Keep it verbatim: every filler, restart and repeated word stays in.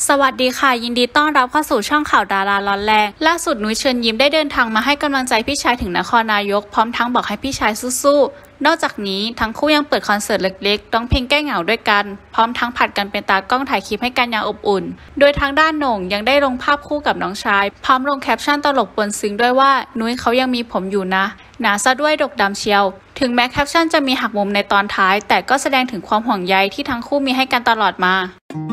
สวัสดีค่ะยินดีต้อนรับเข้าสู่ช่องข่าวดาราร้อนแรงล่าสุดนุ้ยเชิญยิ้มได้เดินทางมาให้กำลังใจพี่ชายถึงนครนายกพร้อมทั้งบอกให้พี่ชายสู้ๆนอกจากนี้ทั้งคู่ยังเปิดคอนเสิร์ตเล็กๆร้องเพลงแก้เหงาด้วยกันพร้อมทั้งผัดกันเป็นตากล้องถ่ายคลิปให้กันอย่างอบอุ่นโดยทางด้านโหน่งยังได้ลงภาพคู่กับน้องชายพร้อมลงแคปชั่นตลกปนซึ้งด้วยว่านุ้ยเขายังมีผมอยู่นะหนาซะด้วยดกดำเชียวถึงแม้แคปชั่นจะมีหักมุมในตอนท้ายแต่ก็แสดงถึงความห่วงใยที่ทั้งคู่มีให้กันตลอดมา